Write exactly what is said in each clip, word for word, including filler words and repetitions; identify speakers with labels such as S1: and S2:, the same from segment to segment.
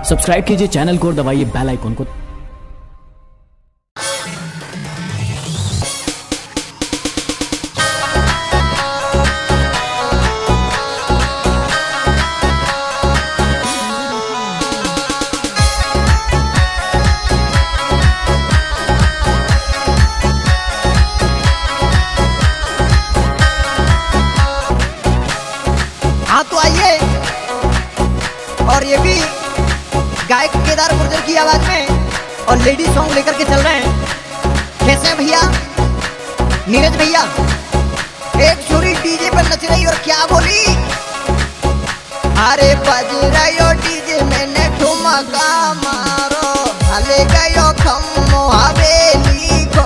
S1: Subscribe कीजिए channel को और दबाइए बेल आइकन को।
S2: हाँ तो आइए, और ये भी गायक केदार गुर्जर की आवाज में और लेडी सॉन्ग लेकर के चल रहे हैं। कैसे हैं भैया? नीरज भैया एक छोरी डीजे पर नच रही और क्या बोली, अरे बज रही डीजे मैंने ठुमका मारो, हले गयो खम्मो हवेली को।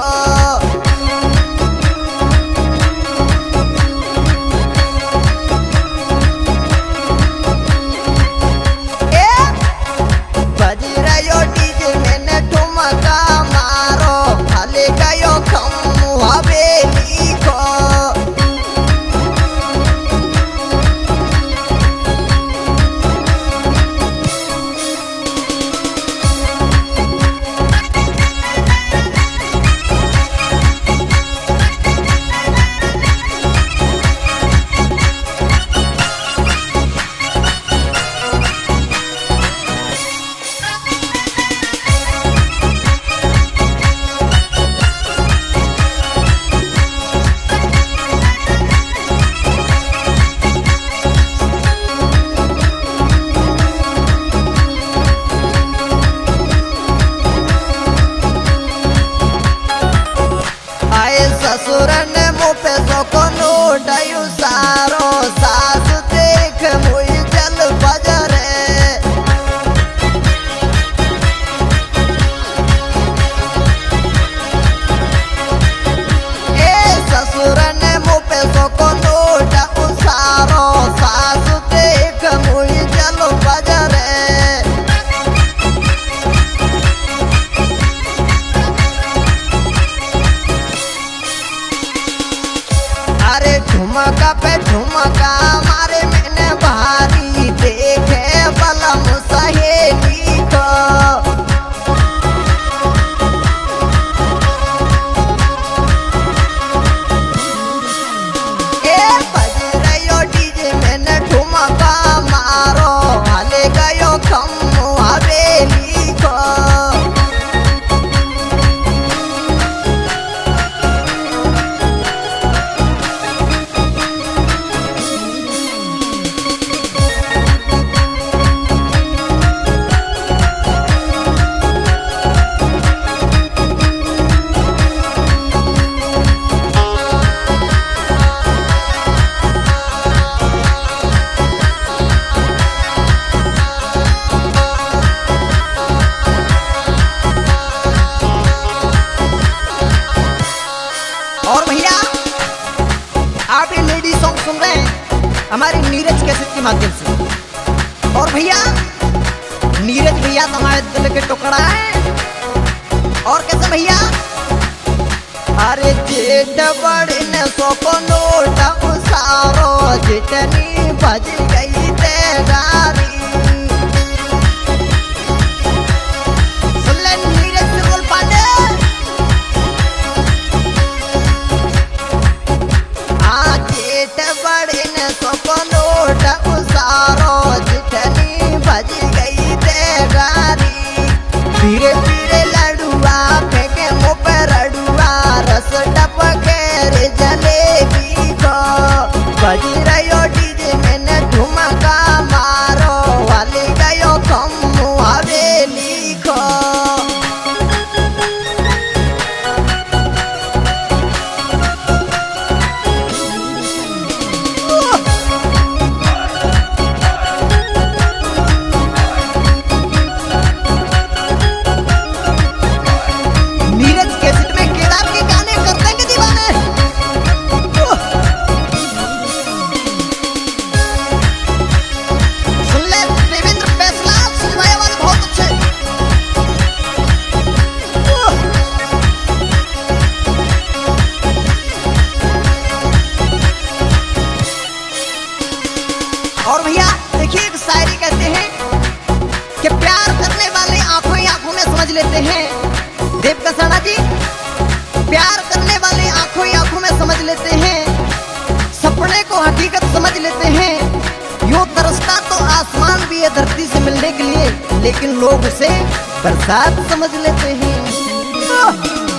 S2: ससुर ने मुँह पे सोको नोटायु सारो, सास देख मुई जल बजरे। ए ससुर ने मुँह पे सोको नोटायु सारो, सास देख मुई जल बजरे। अरे ठुमका पे ठुमका मारे मैंने भारी, देखे बलम सहेली को। ए बज रही डीजे मैंने ठुमका मारो, हले गयो खम्मो हवेली को। और भैया आप ये लेडी सॉन्ग सुन रहे हैं हमारे नीरज कैसेट के माध्यम से। और भैया नीरज भैया हमारे दिल के टुकड़ा है। और कैसे भैया? अरे जेठ बड़े ने सोको नोटा उसारो, जितनी बज गई तेरारी। सुन ले नीरज बिल्कुल पांडे, बड़े ने सोको नोट उसारो, जितनी बज गई तेरारी। पीरे पीरे लडुआ फेंके मुँह पे रडुआ, रस टपके रे जलेबी को। बज रही डीजे मैंने ठुम लेते हैं। देव कसाना जी प्यार करने वाले आंखों ही आंखों में समझ लेते हैं, सपने को हकीकत समझ लेते हैं। यूं तरसता तो आसमान भी है धरती से मिलने के लिए, लेकिन लोग उसे बरसात समझ लेते हैं।